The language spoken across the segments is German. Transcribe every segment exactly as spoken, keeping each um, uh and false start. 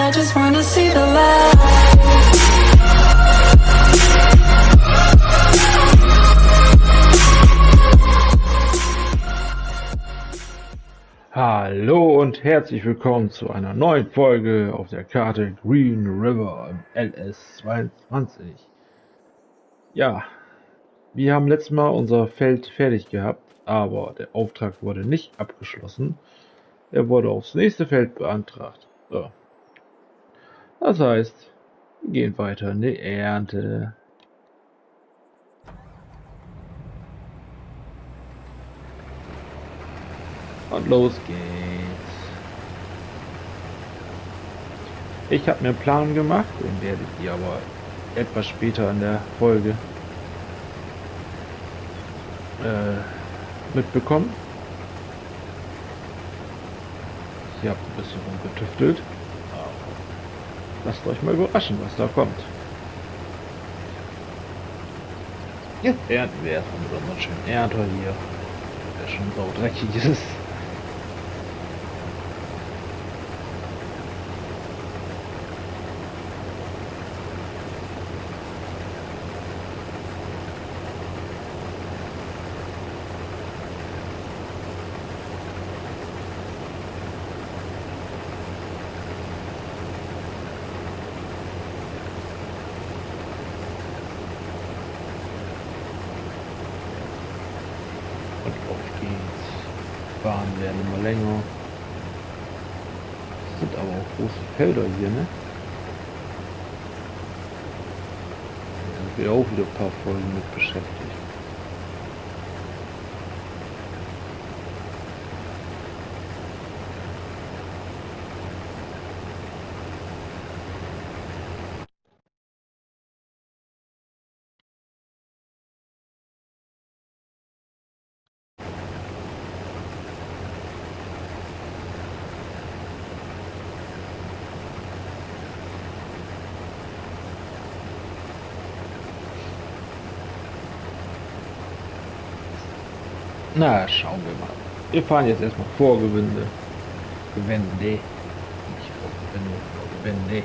I just wanna see the light. Hallo und herzlich willkommen zu einer neuen Folge auf der Karte Green River im L S zweiundzwanzig. Ja, wir haben letztes Mal unser Feld fertig gehabt, aber der Auftrag wurde nicht abgeschlossen. Er wurde aufs nächste Feld beantragt. So. Das heißt, wir gehen weiter in die Ernte. Und los geht's. Ich habe mir einen Plan gemacht, den werdet ihr aber etwas später in der Folge äh, mitbekommen. Ich habe ein bisschen rumgetüftelt. Lasst euch mal überraschen, was da kommt. Jetzt ernten wir erstmal mit unserem schönen Ernter hier, der schon so dreckig ist. Und auf geht's. Bahnen werden immer länger. Das sind aber auch große Felder hier, ne? Da sind wir auch wieder ein paar Folgen mit beschäftigt. Na, schauen wir mal. Wir fahren jetzt erstmal vor Gewinde. Gewinde. Nicht vor Gewinde, vor Gewinde.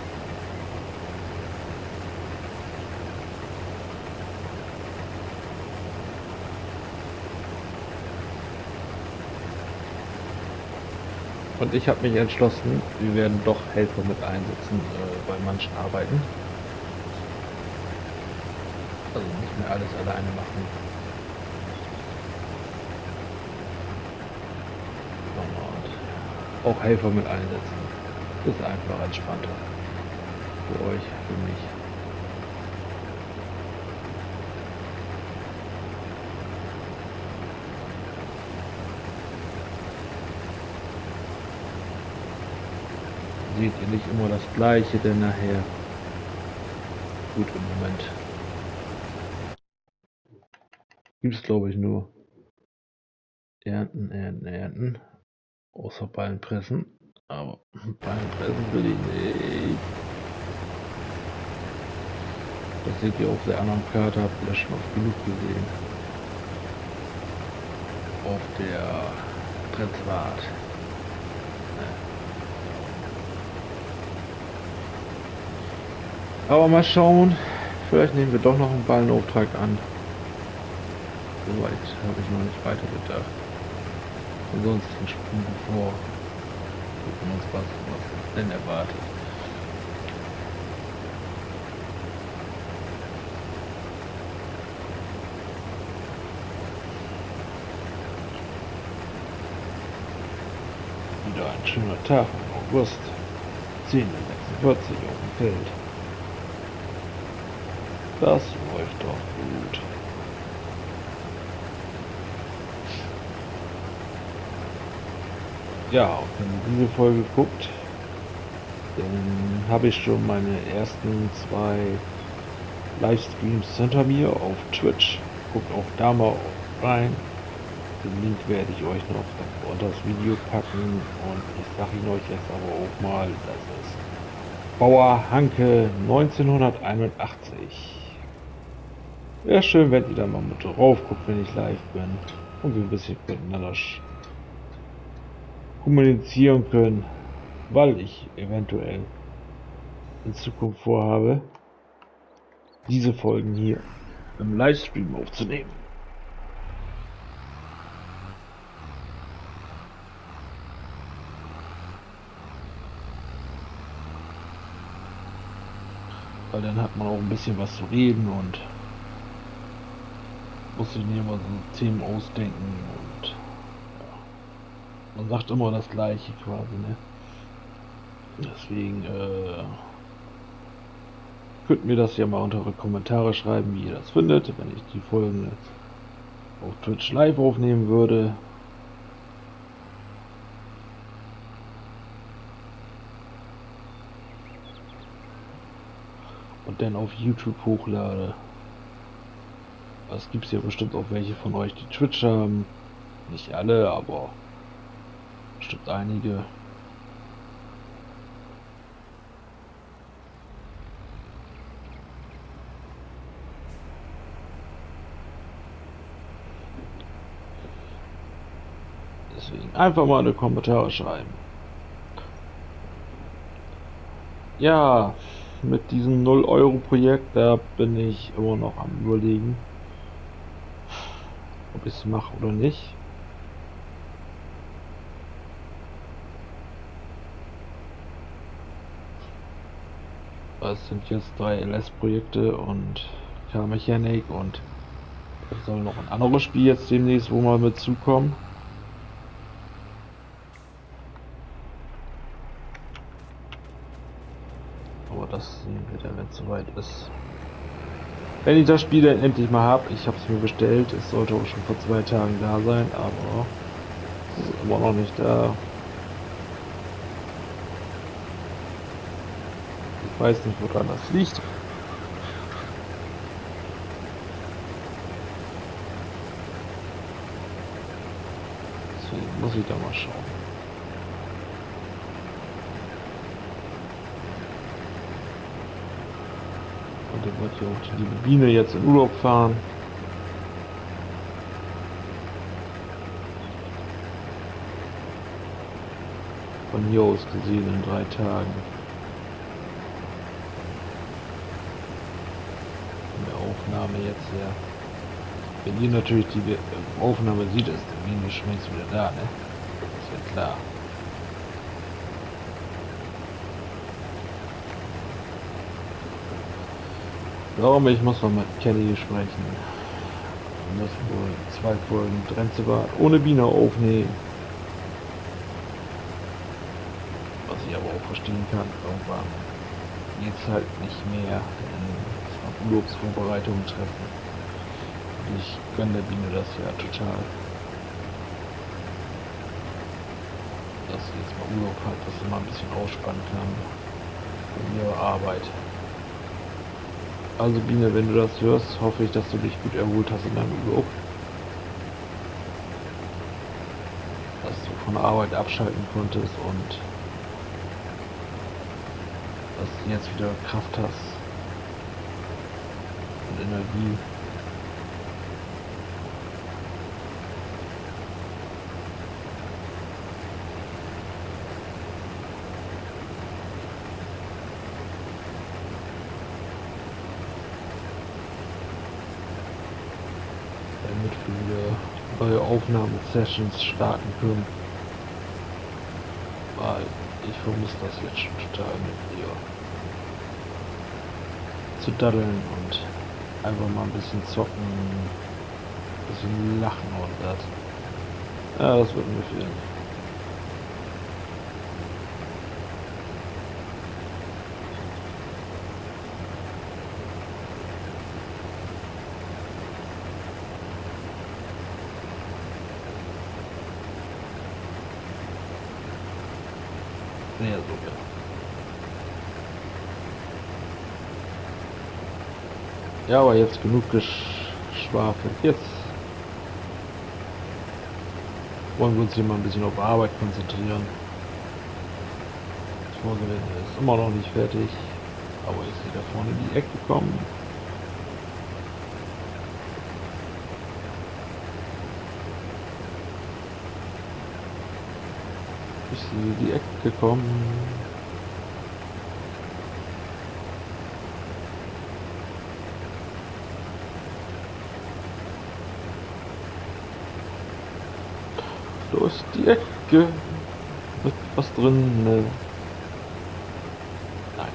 Und ich habe mich entschlossen, wir werden doch Helfer mit einsetzen äh, bei manchen Arbeiten. Also nicht mehr alles alleine machen. Auch Helfer mit einsetzen. Ist einfach entspannter. Für euch, für mich. Seht ihr nicht immer das Gleiche denn nachher? Gut, im Moment gibt es glaube ich nur Ernten, Ernten, Ernten. Außer Ballenpressen, aber Ballenpressen will ich nicht. Das seht ihr auf der anderen Karte, habt ihr schon oft genug gesehen. Auf der Trenzwart. Aber mal schauen, vielleicht nehmen wir doch noch einen Ballenauftrag an. Soweit habe ich noch nicht weiter gedacht. Ansonsten springen wir vor. Gucken uns was, was denn erwartet. Wieder ein schöner Tag im August. zehn Uhr sechsundvierzig auf dem Feld. Das läuft doch gut. Ja, und wenn ihr diese Folge guckt, dann habe ich schon meine ersten zwei Livestreams hinter mir auf Twitch. Guckt auch da mal rein. Den Link werde ich euch noch unter das Video packen. Und ich sage ihn euch jetzt aber auch mal, das ist Bauer Hanke neunzehnhunderteinundachtzig. Wäre schön, wenn ihr da mal mit drauf guckt, wenn ich live bin. Und wir ein bisschen miteinander kommunizieren können. weil ich eventuell in Zukunft vorhabe, diese Folgen hier im Livestream aufzunehmen. Weil dann hat man auch ein bisschen was zu reden und muss sich nicht immer so Themen ausdenken und ja, man sagt immer das Gleiche quasi, ne? Deswegen äh, könnt mir das ja mal unter die Kommentare schreiben, wie ihr das findet, wenn ich die Folgen jetzt auf Twitch live aufnehmen würde. Und dann auf YouTube hochlade. Es gibt ja bestimmt auch welche von euch, die Twitch haben. Nicht alle, aber bestimmt einige. Deswegen einfach mal in die Kommentare schreiben. Ja, mit diesem null Euro Projekt, da bin ich immer noch am Überlegen, ob ich es mache oder nicht. Es sind jetzt drei L S-Projekte und Car Mechanic und es soll noch ein anderes Spiel jetzt demnächst wo mal mit zukommen. Aber das sehen wir dann, wenn es soweit ist. Wenn ich das Spiel dann endlich mal habe, ich habe es mir bestellt, es sollte auch schon vor zwei Tagen da sein, aber es ist immer noch nicht da. Ich weiß nicht, woran das liegt. Deswegen muss ich da mal schauen. Und dann wird ja auch die liebe Biene jetzt in Urlaub fahren. Von hier aus gesehen in drei Tagen. In der Aufnahme jetzt ja. Wenn ihr natürlich die Aufnahme sieht, ist der Biene schmeckt wieder da, ne? Ist ja klar. Darum, ich muss noch mit Kelly sprechen. Wir müssen wohl zwei Folgen Drenzebad ohne Biene aufnehmen. Was ich aber auch verstehen kann, irgendwann geht es halt nicht mehr, denn es war Urlaubsvorbereitungen treffen. Und ich gönne der Biene das ja total. Dass sie jetzt mal Urlaub hat, dass sie mal ein bisschen ausspannen kann von ihrer Arbeit. Also Biene, wenn du das hörst, hoffe ich, dass du dich gut erholt hast in deinem Urlaub. Dass du von der Arbeit abschalten konntest und dass du jetzt wieder Kraft hast und Energie. Damit wir wieder neue Aufnahmesessions starten können. Weil ich vermisse das jetzt schon total mit dir zu daddeln und einfach mal ein bisschen zocken, ein bisschen lachen und das. Ja, das wird mir fehlen. Sehr sogar. Ja, aber jetzt genug geschwafelt. Jetzt wollen wir uns hier mal ein bisschen auf Arbeit konzentrieren. Das Vorgelände ist immer noch nicht fertig, aber ich sehe da vorne die Ecke kommen. Ich sehe die Ecke kommen. Durch die Ecke mit was drin. Ne? Nein.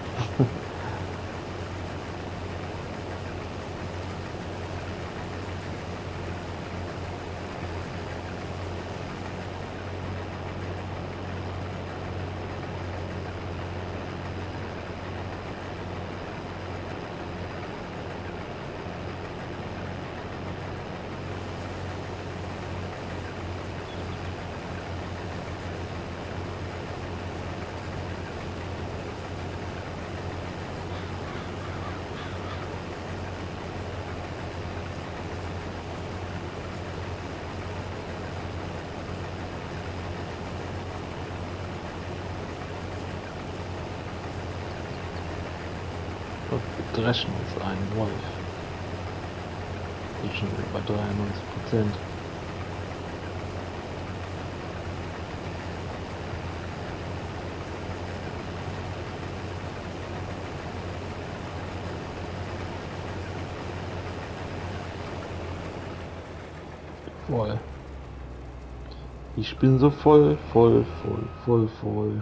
Und wir dreschen uns einen Wolf. Ich bin schon über dreiundneunzig Prozent. Voll. Ich bin so voll, voll, voll, voll, voll.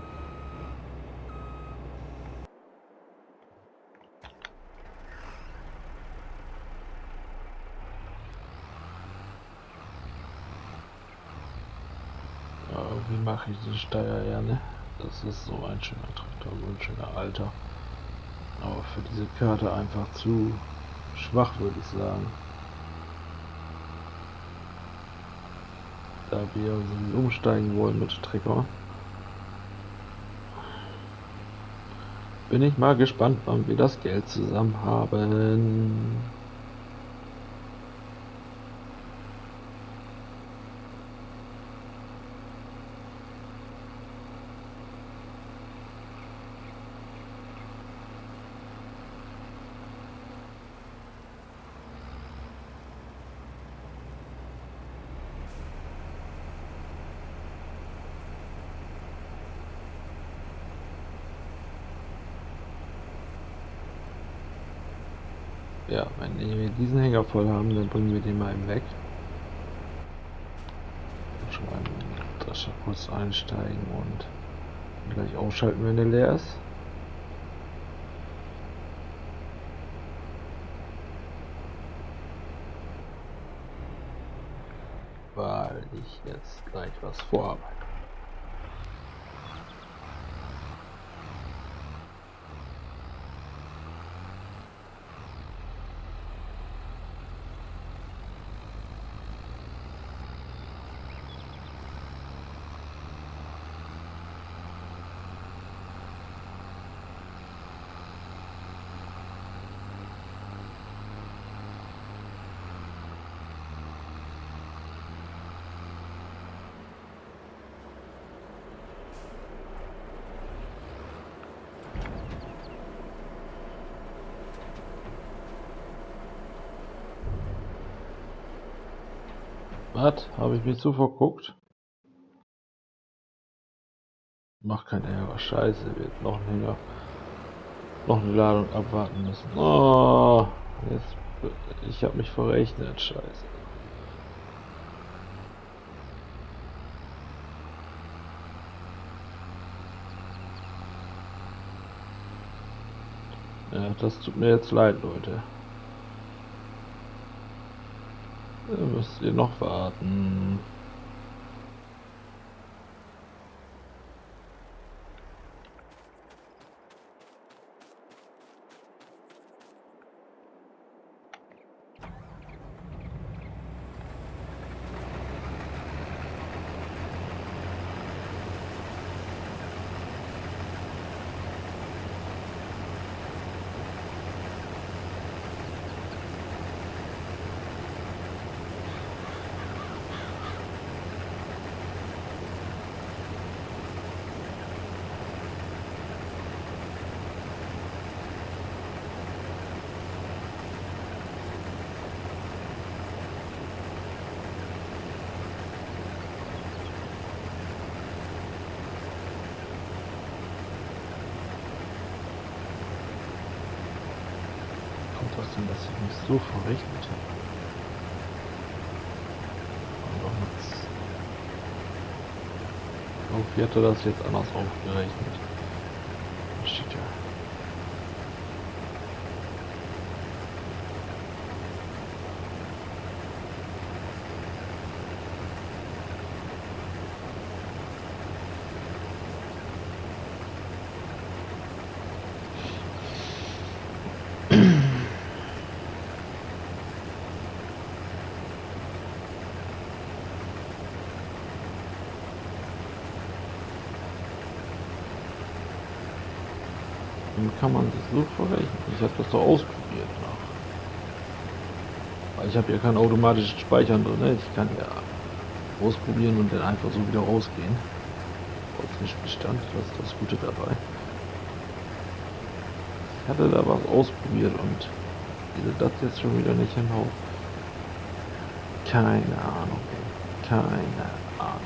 Ja, wie mache ich die Steier ja, ne? Das ist so ein schöner Traktor, so ein schöner Alter. Aber für diese Karte einfach zu schwach, würde ich sagen. Da wir so umsteigen wollen mit Trecker. Bin ich mal gespannt, wann wir das Geld zusammen haben. Ja, wenn wir diesen Hänger voll haben, dann bringen wir den mal eben weg. Schon mal das kurz einsteigen und gleich ausschalten, wenn der leer ist. Weil ich jetzt gleich was vorhabe. Was? Habe ich mir zu verguckt? Mach kein Ärger. Scheiße, wird noch ein Hänger. Noch eine Ladung abwarten müssen. Oh, jetzt. Ich habe mich verrechnet. Scheiße. Ja, das tut mir jetzt leid, Leute. Da müsst ihr noch warten. das denn, dass ich mich so verrechnet habe? Oh, wie hat er das jetzt anders aufgerechnet? Das steht ja. Wie kann man das so verrechnen? Ich habe das doch ausprobiert. Weil ich habe ja kein automatisches Speichern drin. Ne? Ich kann ja ausprobieren und dann einfach so wieder rausgehen. Aus nicht Bestand, das ist das Gute dabei. Ich hatte da was ausprobiert und wie das jetzt schon wieder nicht hinhaut. Keine Ahnung, ey. Keine Ahnung.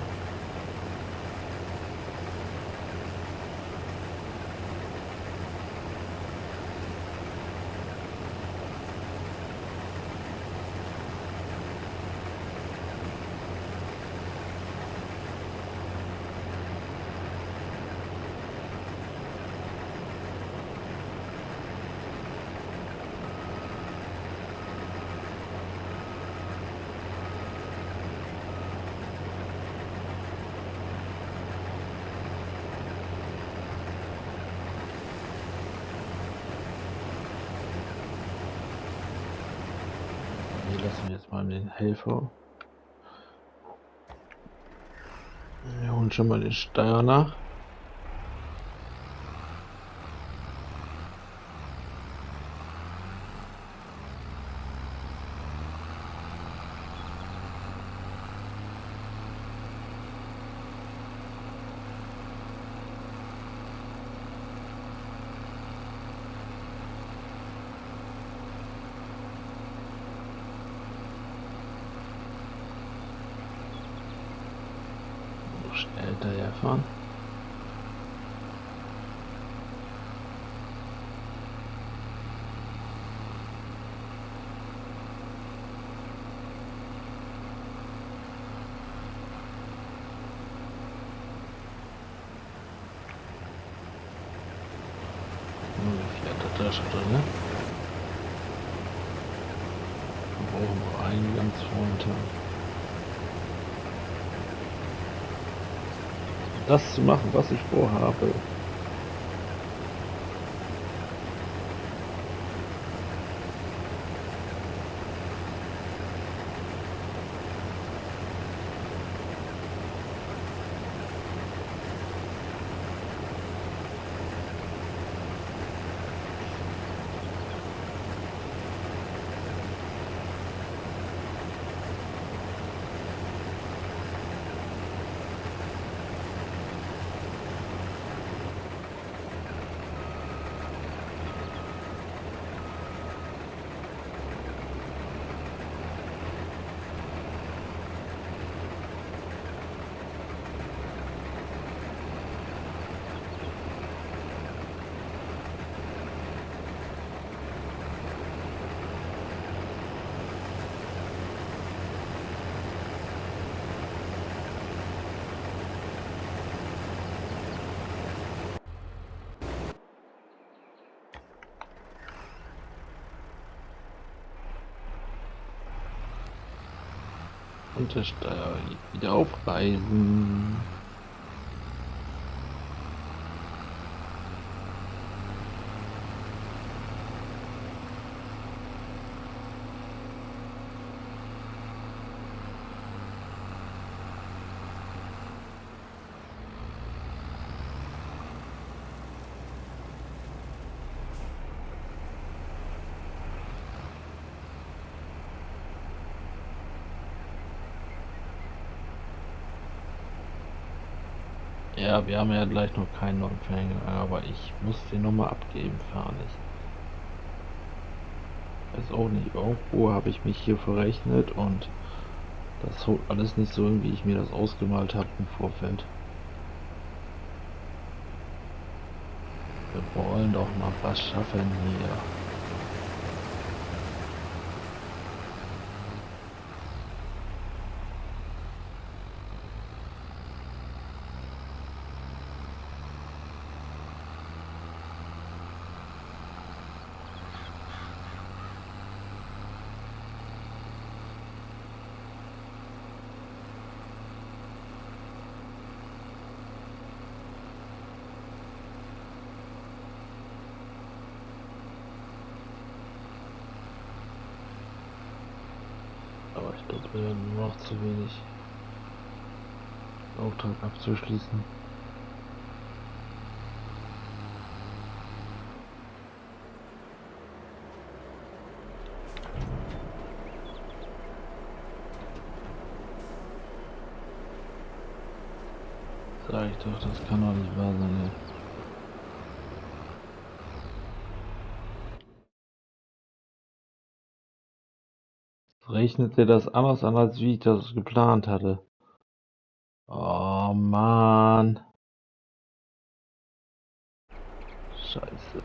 Lassen wir jetzt mal den Helfer. Wir holen schon mal den Steuer nach. Schnell hinterherfahren. Nur die vierte Tasche drin. Wir brauchen nur einen ganz runter. Das zu machen, was ich vorhabe. Und der Steuer wieder aufreißen. Ja, wir haben ja gleich noch keinen neuen Fänger, aber ich muss den nochmal abgeben, fertig. Weiß auch nicht, irgendwo habe ich mich hier verrechnet und das holt alles nicht so, wie ich mir das ausgemalt habe im Vorfeld. Wir wollen doch mal was schaffen hier. Äh, nur noch zu wenig. Auftrag abzuschließen. Sag ich doch, das kann doch nicht wahr sein, ey. Rechnete das anders an, als wie ich das geplant hatte. Oh Mann. Scheiße.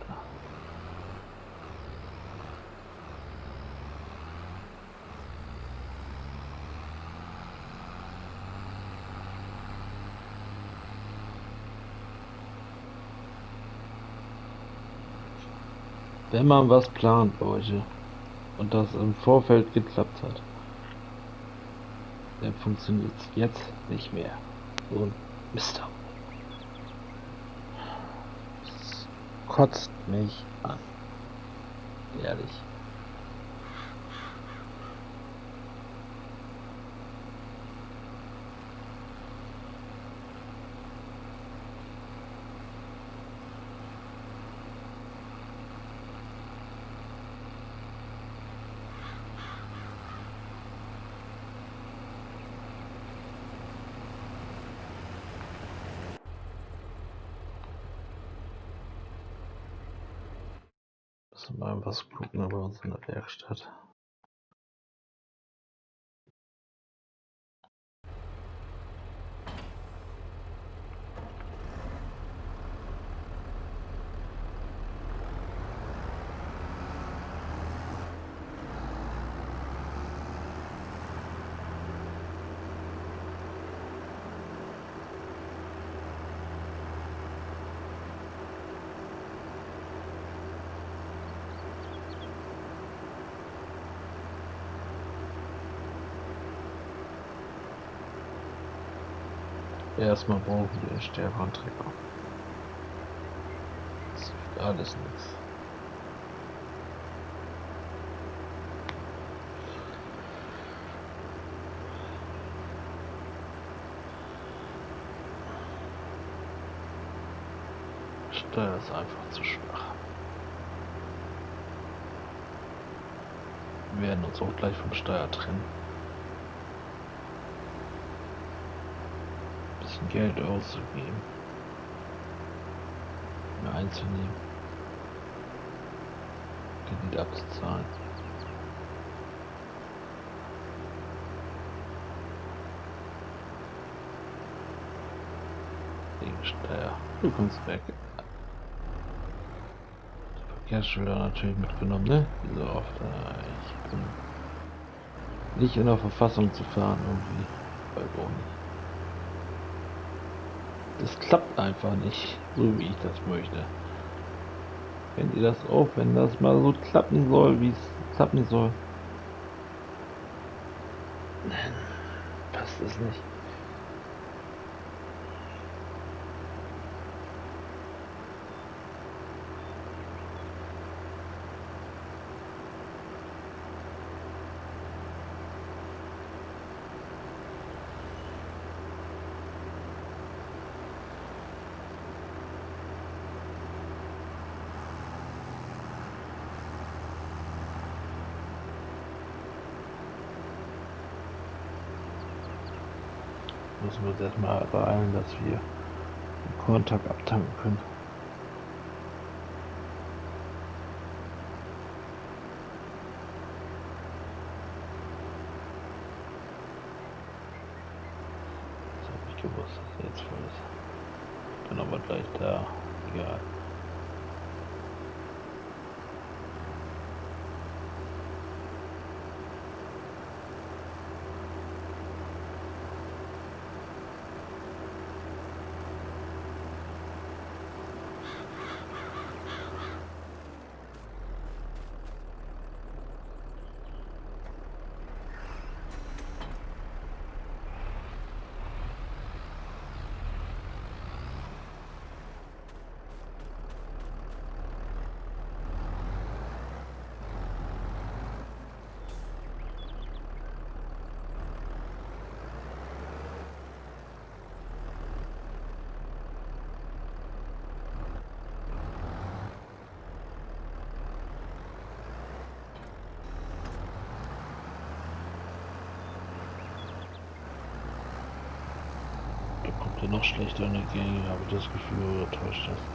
Wenn man was plant, Leute, und das im Vorfeld geklappt hat, dann funktioniert es jetzt nicht mehr. So ein Mister. Das kotzt mich an. Ehrlich. Müssen wir mal was gucken bei uns in der Werkstatt. Erstmal brauchen wir einen stärkeren Trecker. Das hilft alles nichts. Steuer ist einfach zu schwach. Wir werden uns auch gleich vom Steuer trennen. Ein bisschen Geld auszugeben. Mir einzunehmen. Kredit abzuzahlen. Steuer. Du kommst weg. Verkehrsschilder natürlich mitgenommen, ne? Wie so oft. Ich bin nicht in der Verfassung zu fahren irgendwie. Weil auch nicht. Das klappt einfach nicht, so wie ich das möchte. Kennt ihr das auch, wenn das mal so klappen soll, wie es klappen soll? Passt es nicht. Müssen wir uns erstmal beeilen, dass wir den Kontakt abtanken können. Das habe ich gewusst, dass er jetzt voll ist. Bin aber gleich da. Egal. noch schlechter in der Gegend, habe ich das Gefühl, oder täuscht das?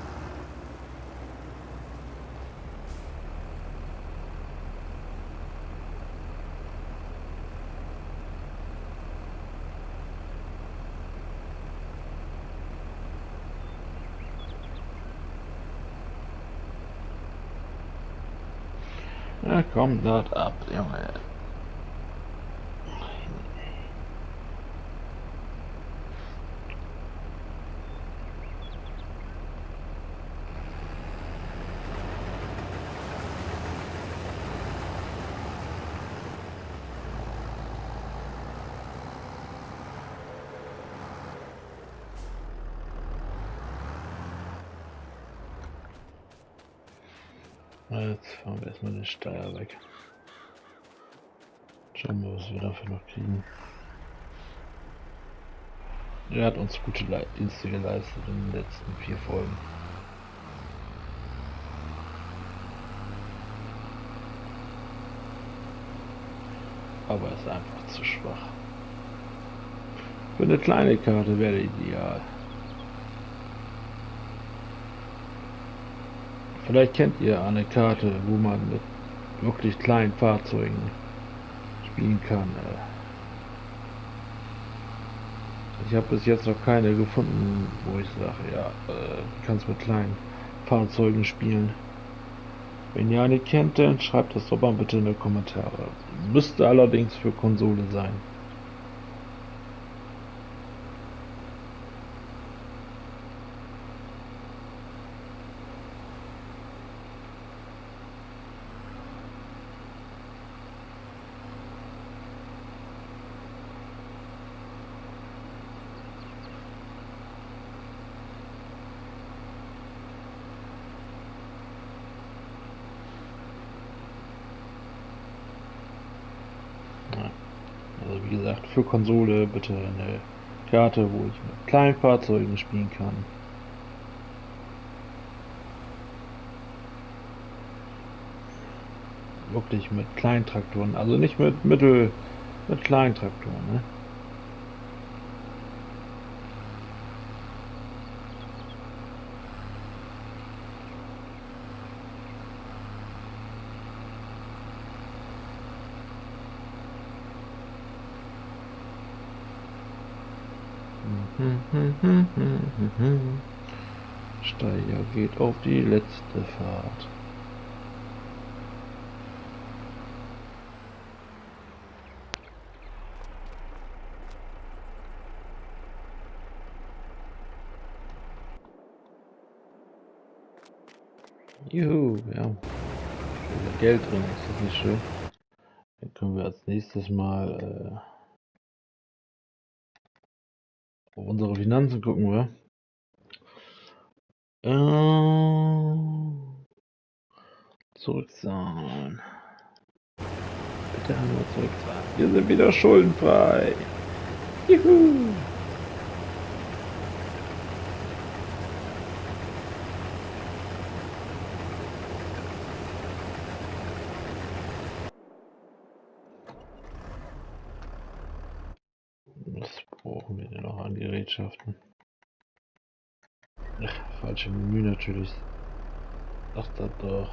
Ja, komm dort ab, Junge. Jetzt fahren wir erstmal den Steier weg. Schauen wir, was wir dafür noch kriegen. Er hat uns gute Le Dienste geleistet in den letzten vier Folgen. Aber er ist einfach zu schwach. Für eine kleine Karte wäre ideal. Vielleicht kennt ihr eine Karte, wo man mit wirklich kleinen Fahrzeugen spielen kann. Ich habe bis jetzt noch keine gefunden, wo ich sage, ja, äh, du kannst mit kleinen Fahrzeugen spielen. Wenn ihr eine kennt, dann schreibt das doch mal bitte in die Kommentare. Müsste allerdings für Konsole sein. Also wie gesagt, für Konsole bitte eine Karte, wo ich mit kleinen Fahrzeugen spielen kann. Wirklich mit kleinen Traktoren, also nicht mit Mittel, mit kleinen Traktoren, ne? Steiger geht auf die letzte Fahrt. Juhu, ja. Wieder Geld drin, ist das nicht schön? Dann können wir als nächstes mal äh, auf unsere Finanzen gucken, wir. Äh, zurückzahlen. Bitte einmal zurückzahlen. Wir sind wieder schuldenfrei. Juhu. Was brauchen wir denn noch an Gerätschaften? Ach, falsche Menü natürlich. Ach, das doch.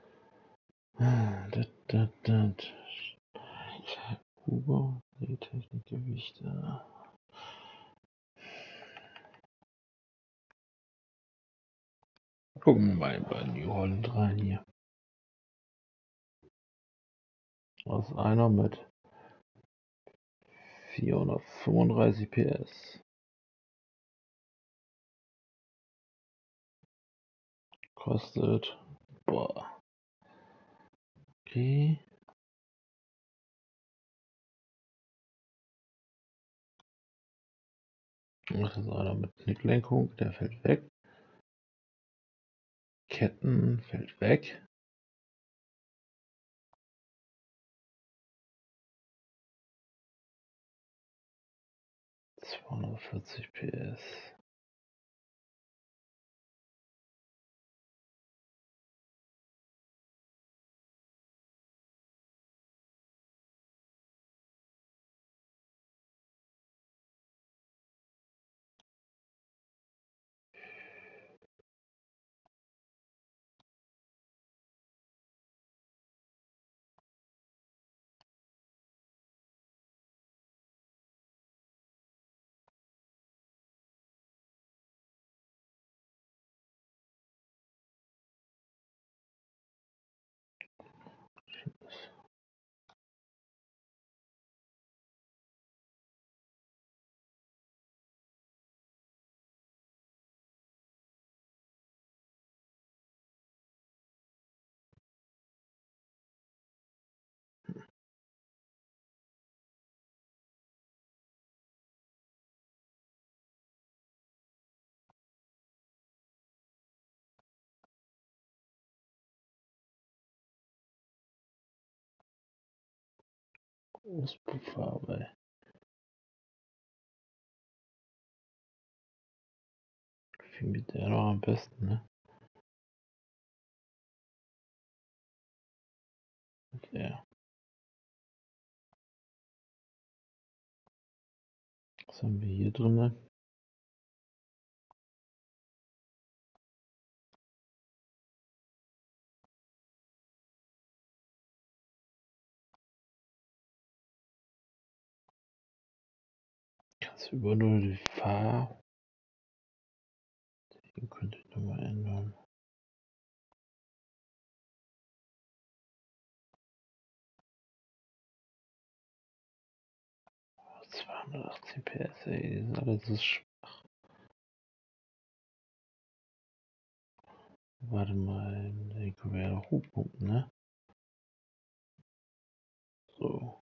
Das, das, das. Huber, die Technikgewichte. Gucken wir mal bei New Holland rein hier. Was ist einer mit vierhundertfünfunddreißig P S. Kostet. Boah. Okay. Das ist einer mit Knicklenkung, der fällt weg. Ketten fällt weg. zweihundertvierzig P S. Auspufffarbe. Wie mit der noch am besten, ne? Okay. Was haben wir hier drin? Kannst du über nur die Farbe. Den könnte ich nochmal ändern. zweihundertachtzehn P S, ey, das ist alles so schwach. Warte mal, den können wir ja noch hochpumpen, ne? So.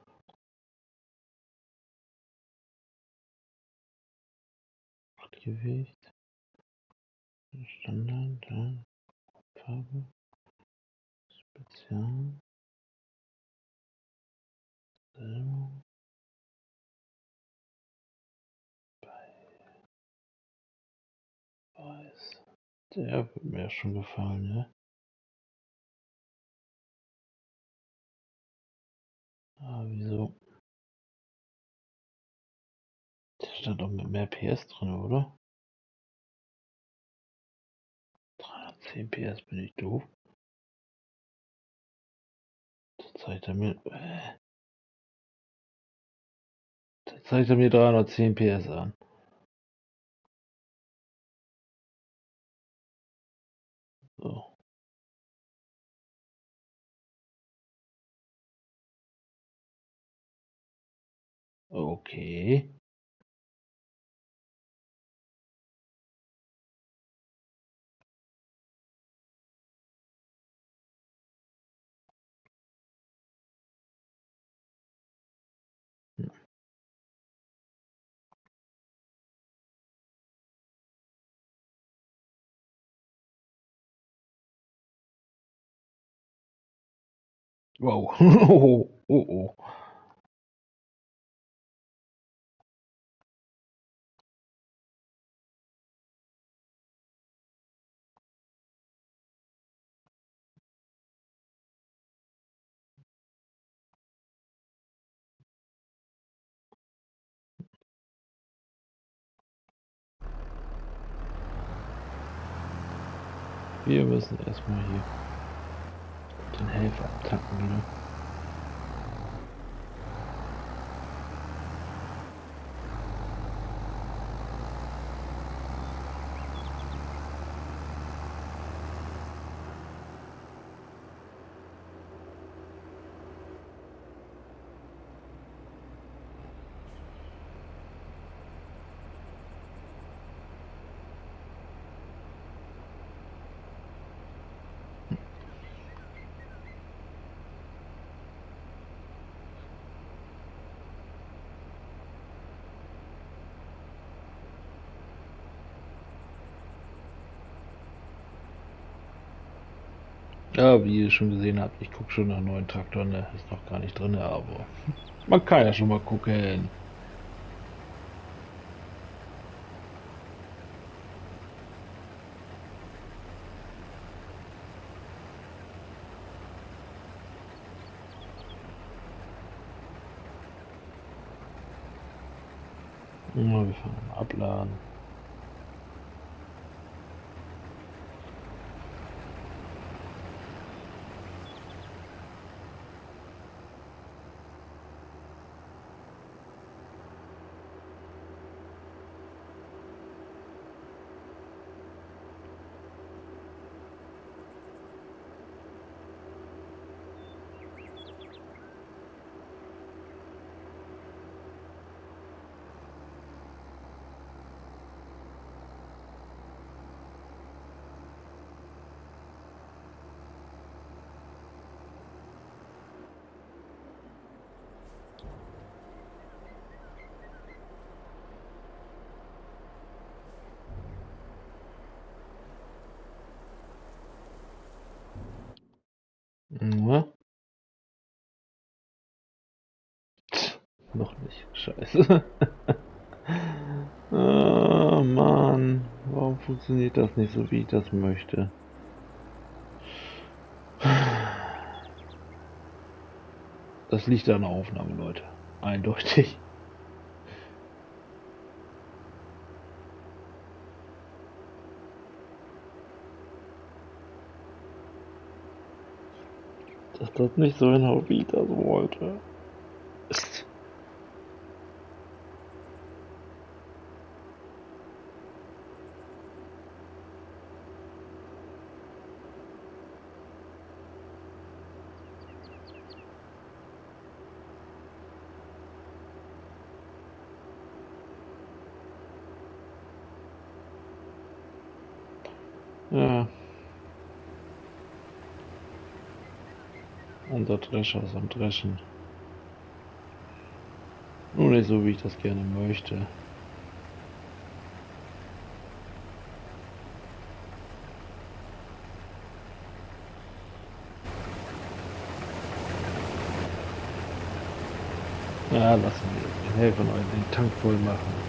Gewicht. Standard, ja. Farbe. Spezial. Silber. Weiß. Der wird mir schon gefallen, ne? Ah, wieso? Der stand auch mit mehr P S drin, oder? dreihundertzehn P S, bin ich doof? Da zeigt er mir. Äh, da zeigt er mir dreihundertzehn P S an. So. Okay. Wow. Oh, oh, oh. Wir müssen erstmal hier den Helfer abtanken wieder. Ja, wie ihr schon gesehen habt, ich gucke schon nach neuen Traktoren, der ist noch gar nicht drin, aber man kann ja schon mal gucken. Ja, wir fahren mal abladen. Ja. Noch nicht. Scheiße. Ah, Mann. Warum funktioniert das nicht so, wie ich das möchte? Das liegt an der Aufnahme, Leute. Eindeutig. Dass das nicht so hinhaut, wie ich das wollte. Ist. Ja. Unser Drescher ist am Dreschen. Nur nicht so, wie ich das gerne möchte. Ja, lassen wir den Helfer noch den Tank voll machen.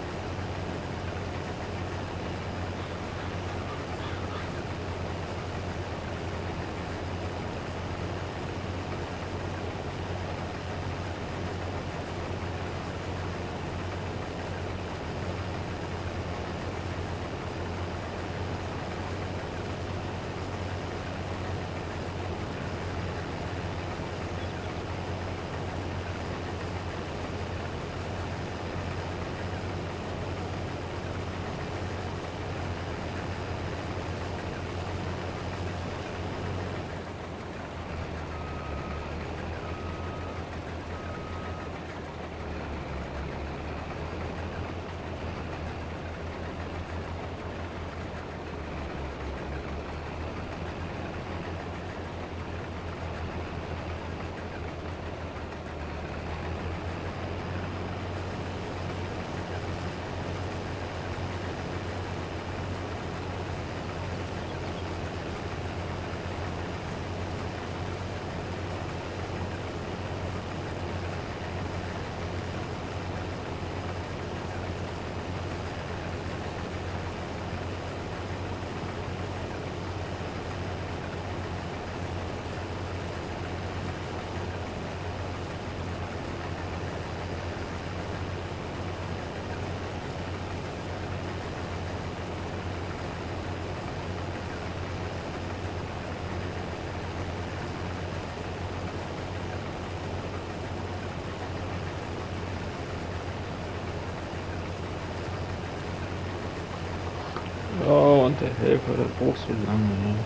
Ja, und der Helfer, der braucht so lange, ne?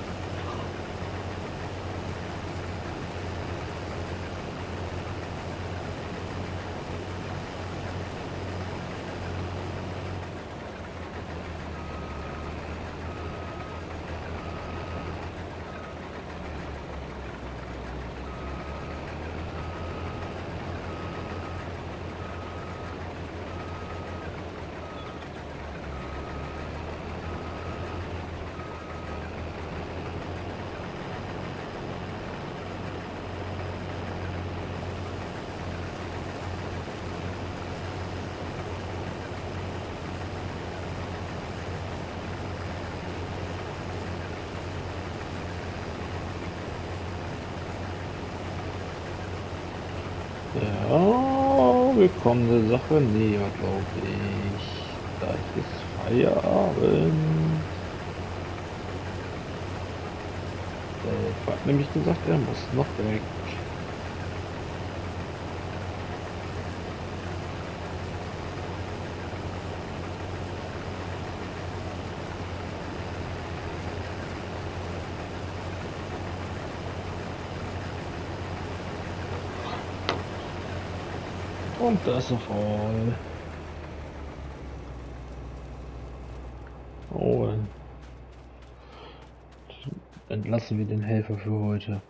Ja, willkommene Sache näher, glaube ich. Gleich ist Feierabend. Der hat nämlich gesagt, er muss noch weg. Und das auf all. Oh, entlassen wir den Helfer für heute.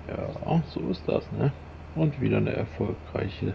Ja, so ist das, ne? Und wieder eine erfolgreiche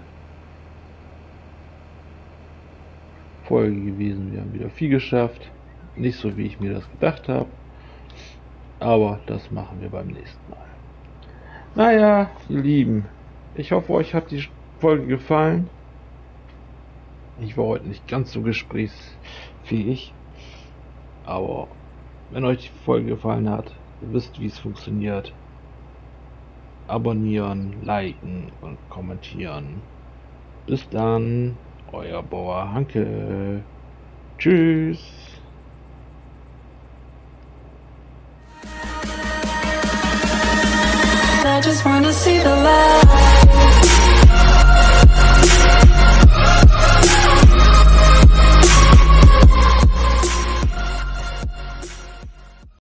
Folge gewesen. Wir haben wieder viel geschafft. Nicht so, wie ich mir das gedacht habe. Aber das machen wir beim nächsten Mal. Naja, ihr Lieben, ich hoffe, euch hat die Folge gefallen. Ich war heute nicht ganz so gesprächsfähig. Aber wenn euch die Folge gefallen hat, ihr wisst, wie es funktioniert. Abonnieren, liken und kommentieren. Bis dann, euer Bauer Hanke. Tschüss.